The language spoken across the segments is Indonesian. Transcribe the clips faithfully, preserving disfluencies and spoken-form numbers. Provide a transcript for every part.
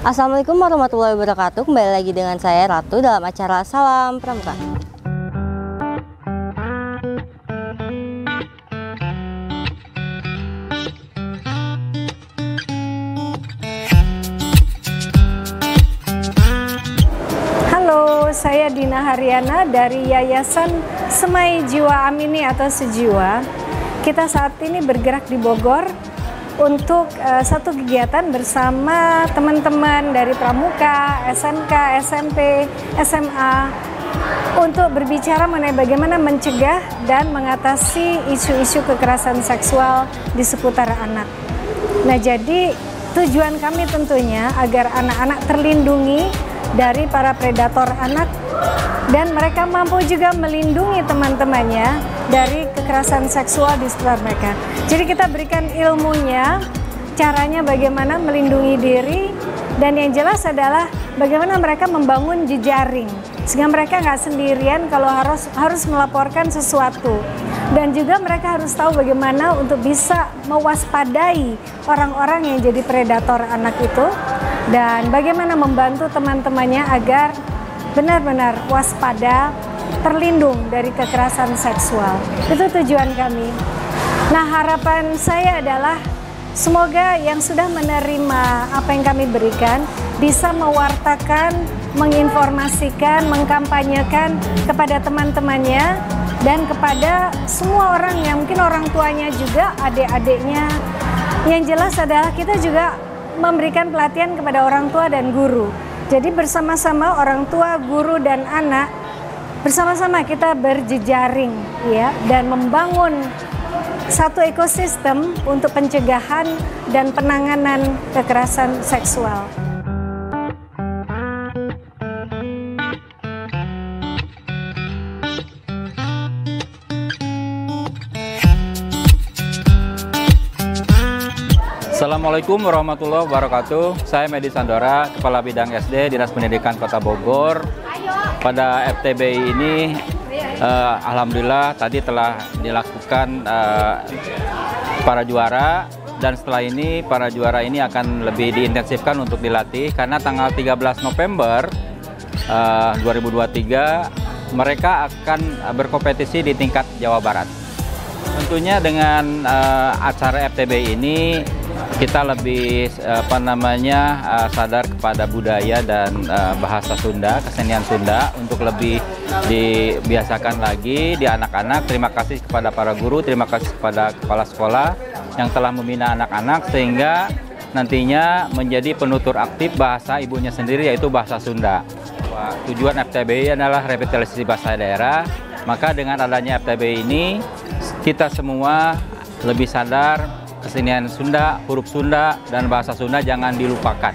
Assalamualaikum warahmatullahi wabarakatuh. Kembali lagi dengan saya Ratu dalam acara Salam Pramuka. Halo, saya Dina Haryana dari Yayasan Semai Jiwa Amini atau Sejiwa. Kita saat ini bergerak di Bogor untuk uh, satu kegiatan bersama teman-teman dari Pramuka, S M K, S M P, S M A untuk berbicara mengenai bagaimana mencegah dan mengatasi isu-isu kekerasan seksual di seputar anak. Nah, jadi tujuan kami tentunya agar anak-anak terlindungi dari para predator anak dan mereka mampu juga melindungi teman-temannya dari kekerasan seksual di sekitar mereka. Jadi kita berikan ilmunya, caranya bagaimana melindungi diri, dan yang jelas adalah bagaimana mereka membangun jejaring sehingga mereka nggak sendirian kalau harus harus melaporkan sesuatu, dan juga mereka harus tahu bagaimana untuk bisa mewaspadai orang-orang yang jadi predator anak itu, dan bagaimana membantu teman-temannya agar benar-benar waspada, terlindung dari kekerasan seksual. Itu tujuan kami. Nah, harapan saya adalah semoga yang sudah menerima apa yang kami berikan bisa mewartakan, menginformasikan, mengkampanyekan kepada teman-temannya dan kepada semua orang yang mungkin orang tuanya juga, adik-adiknya. Yang jelas adalah kita juga memberikan pelatihan kepada orang tua dan guru. Jadi bersama-sama orang tua, guru, dan anak bersama-sama kita berjejaring ya, dan membangun satu ekosistem untuk pencegahan dan penanganan kekerasan seksual. Assalamualaikum warahmatullahi wabarakatuh. Saya Medi Sandora, Kepala Bidang S D Dinas Pendidikan Kota Bogor. Pada F T B I ini, eh, alhamdulillah tadi telah dilakukan eh, para juara, dan setelah ini para juara ini akan lebih diintensifkan untuk dilatih karena tanggal tiga belas November eh, dua ribu dua puluh tiga mereka akan berkompetisi di tingkat Jawa Barat. Tentunya dengan uh, acara F T B I ini kita lebih apa namanya uh, sadar kepada budaya dan uh, bahasa Sunda, kesenian Sunda untuk lebih dibiasakan lagi di anak-anak. Terima kasih kepada para guru, terima kasih kepada kepala sekolah yang telah membina anak-anak sehingga nantinya menjadi penutur aktif bahasa ibunya sendiri, yaitu bahasa Sunda. Tujuan F T B I adalah revitalisasi bahasa daerah. Maka dengan adanya F T B I ini kita semua lebih sadar kesenian Sunda, huruf Sunda, dan bahasa Sunda jangan dilupakan.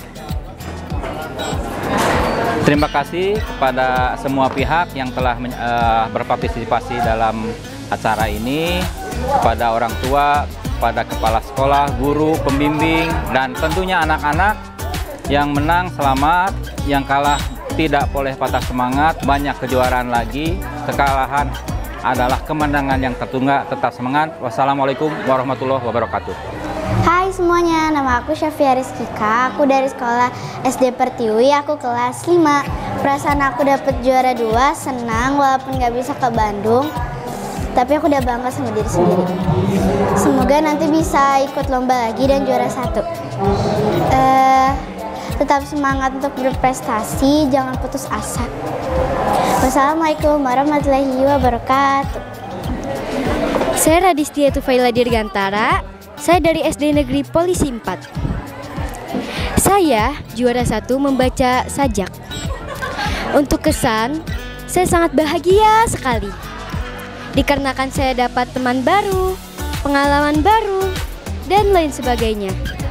Terima kasih kepada semua pihak yang telah uh, berpartisipasi dalam acara ini, kepada orang tua, kepada kepala sekolah, guru, pembimbing, dan tentunya anak-anak. Yang menang selamat, yang kalah tidak boleh patah semangat, banyak kejuaraan lagi. Kekalahan adalah kemenangan yang tertunda, tetap semangat. Wassalamualaikum warahmatullahi wabarakatuh. Hai semuanya, nama aku Syafia Rizkika, aku dari sekolah S D Pertiwi, aku kelas lima. Perasaan aku dapat juara dua, senang walaupun gak bisa ke Bandung, tapi aku udah bangga sama diri sendiri. Semoga nanti bisa ikut lomba lagi dan juara satu. Uh, tetap semangat untuk berprestasi, jangan putus asa. Wassalamualaikum warahmatullahi wabarakatuh. Saya Radistia Tufaila Dirgantara, saya dari S D Negeri Polisi empat. Saya juara satu membaca sajak. Untuk kesan, saya sangat bahagia sekali. Dikarenakan saya dapat teman baru, pengalaman baru, dan lain sebagainya.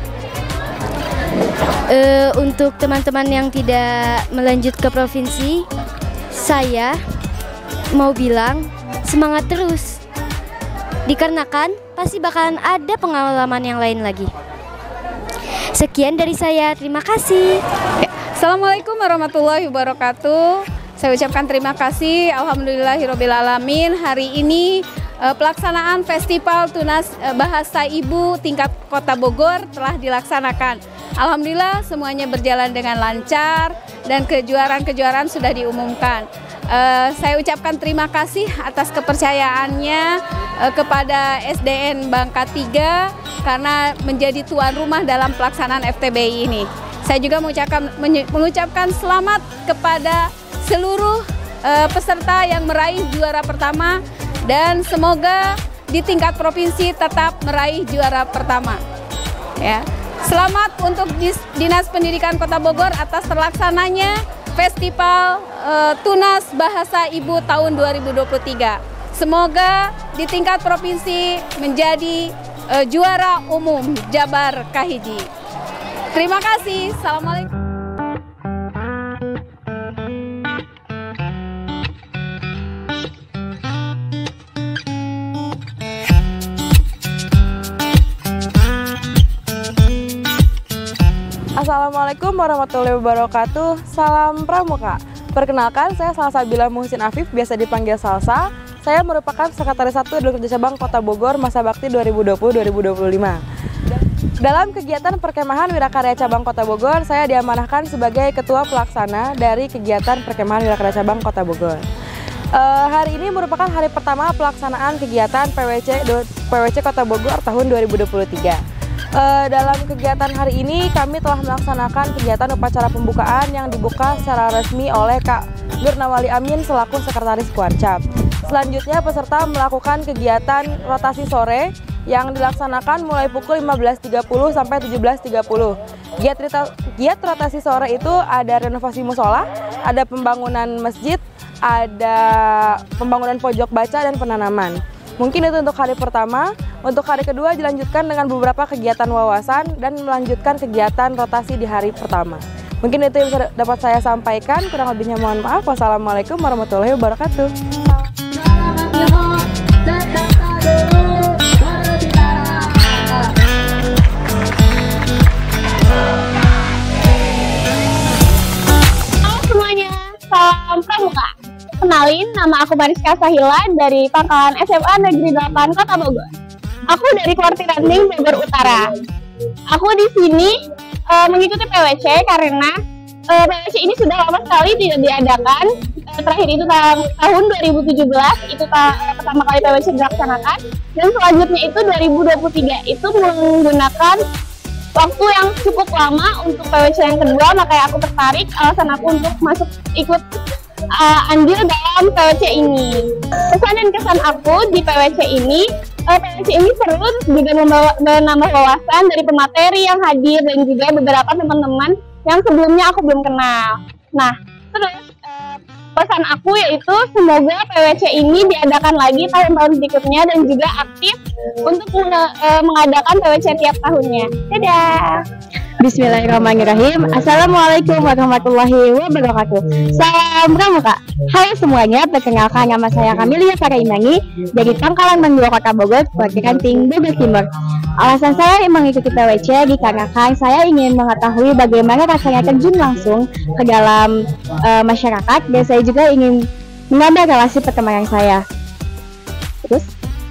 Uh, untuk teman-teman yang tidak melanjut ke provinsi, saya mau bilang semangat terus, dikarenakan pasti bakalan ada pengalaman yang lain lagi. Sekian dari saya, terima kasih. Assalamualaikum warahmatullahi wabarakatuh. Saya ucapkan terima kasih, alhamdulillahirobbilalamin. Hari ini eh, pelaksanaan Festival Tunas eh, Bahasa Ibu tingkat Kota Bogor telah dilaksanakan. Alhamdulillah semuanya berjalan dengan lancar dan kejuaraan-kejuaraan sudah diumumkan. Uh, saya ucapkan terima kasih atas kepercayaannya uh, kepada S D N Bangka tiga karena menjadi tuan rumah dalam pelaksanaan F T B I ini. Saya juga mengucapkan, mengucapkan selamat kepada seluruh uh, peserta yang meraih juara pertama dan semoga di tingkat provinsi tetap meraih juara pertama. Ya. Selamat untuk Dinas Pendidikan Kota Bogor atas terlaksananya Festival uh, Tunas Bahasa Ibu tahun dua ribu dua puluh tiga. Semoga di tingkat provinsi menjadi uh, juara umum Jabar Kahiji. Terima kasih. Assalamualaikum. Assalamualaikum warahmatullahi wabarakatuh. Salam Pramuka. Perkenalkan, saya Salsabila Muhsin Afif, biasa dipanggil Salsa. Saya merupakan Sekretaris satu Dewan Kerja Cabang Kota Bogor masa bakti dua ribu dua puluh sampai dua ribu dua puluh lima. Dalam kegiatan perkemahan Wirakarya Cabang Kota Bogor, saya diamanahkan sebagai Ketua Pelaksana dari kegiatan perkemahan Wirakarya Cabang Kota Bogor. Uh, hari ini merupakan hari pertama pelaksanaan kegiatan P W C P W C Kota Bogor tahun dua ribu dua puluh tiga. Uh, dalam kegiatan hari ini kami telah melaksanakan kegiatan upacara pembukaan yang dibuka secara resmi oleh Kak Nurnawali Amin selaku Sekretaris Kuarcap. Selanjutnya peserta melakukan kegiatan rotasi sore yang dilaksanakan mulai pukul lima belas tiga puluh sampai tujuh belas tiga puluh. Giat, giat rotasi sore itu ada renovasi musola, ada pembangunan masjid, ada pembangunan pojok baca dan penanaman. Mungkin itu untuk hari pertama. Untuk hari kedua dilanjutkan dengan beberapa kegiatan wawasan dan melanjutkan kegiatan rotasi di hari pertama. Mungkin itu yang bisa dapat saya sampaikan. Kurang lebihnya mohon maaf. Wassalamualaikum warahmatullahi wabarakatuh. Halo semuanya, salam Pramuka. Kenalin, nama aku Mariska Sahila dari Pangkalan S M A Negeri delapan Kota Bogor. Aku dari Kwarti Ranting Bogor Utara. Aku di sini uh, mengikuti P W C karena uh, P W C ini sudah lama sekali tidak diadakan. Uh, terakhir itu tahun, tahun dua ribu tujuh belas itu ta pertama kali P W C dilaksanakan, dan selanjutnya itu dua ribu dua puluh tiga itu menggunakan waktu yang cukup lama untuk P W C yang kedua, makanya aku tertarik. Alasan aku untuk masuk ikut uh, andil dalam P W C ini. Pesan dan kesan aku di P W C ini, uh, P W C ini seru, juga membawa menambah wawasan dari pemateri yang hadir dan juga beberapa teman-teman yang sebelumnya aku belum kenal. Nah, terus uh, pesan aku yaitu semoga P W C ini diadakan lagi tahun-tahun berikutnya dan juga aktif untuk mengadakan P W C tiap tahunnya. Dadah! Bismillahirrahmanirrahim. Assalamualaikum warahmatullahi wabarakatuh. Salam Pramuka. Hai semuanya, perkenalkan nama saya Kamilia Karaimani dari Pangkalan Mandua Kota Bogor, Kwarti Ranting, Bogor Timur. Alasan saya mengikuti P W C dikarenakan saya ingin mengetahui bagaimana rasanya terjun langsung ke dalam uh, masyarakat, dan saya juga ingin menambah relasi pertemanan saya. Terus,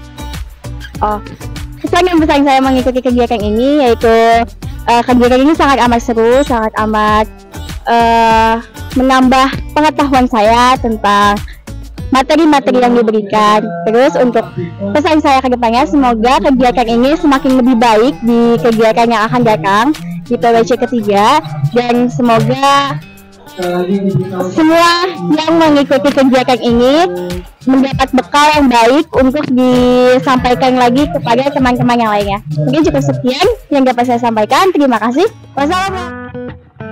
oh, kesan yang besar saya mengikuti kegiatan ini yaitu Uh, kegiatan ini sangat amat seru, sangat amat uh, menambah pengetahuan saya tentang materi-materi yang diberikan. Terus untuk pesan saya ke depannya, semoga kegiatan ini semakin lebih baik di kegiatan yang akan datang di P W C ketiga, dan semoga semua yang mengikuti kegiatan ini mendapat bekal yang baik untuk disampaikan lagi kepada teman-teman yang lainnya. Mungkin cukup sekian yang dapat saya sampaikan. Terima kasih. Wassalamualaikum.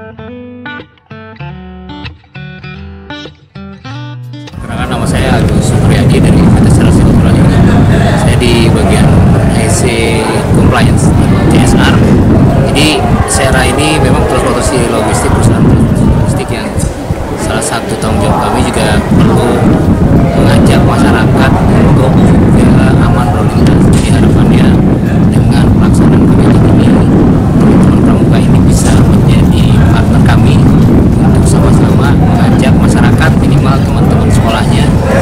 Perkenalkan, nama saya Agus Supriyadi dari Federasi Silaturahmi. Saya di bagian I C Compliance C S R. Jadi Sera ini memang transportasi logistik, perusahaan logistik yang salah satu tanggung jawab kami juga perlu mengajak masyarakat untuk juga aman berlintas. Jadi harapannya dengan pelaksanaan kegiatan ini, teman-teman pramuka ini bisa menjadi partner kami untuk sama-sama mengajak masyarakat, minimal teman-teman sekolahnya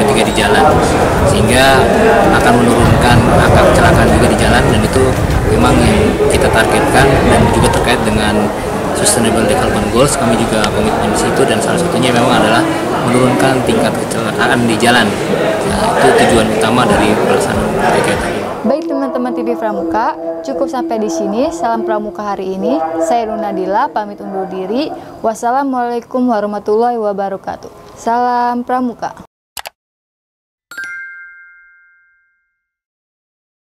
ketika di jalan, sehingga akan menurunkan angka kecelakaan juga di jalan, dan itu memang yang kita targetkan. Dan juga terkait dengan Sustainable Development Goals, kami juga komitmen di situ, dan salah satunya memang adalah menurunkan tingkat kecelakaan di jalan. Nah, itu tujuan utama dari pelaksanaan kegiatan ini. Baik teman-teman T V Pramuka, cukup sampai di sini Salam Pramuka hari ini. Saya Runadila pamit undur diri. Wassalamualaikum warahmatullahi wabarakatuh. Salam Pramuka.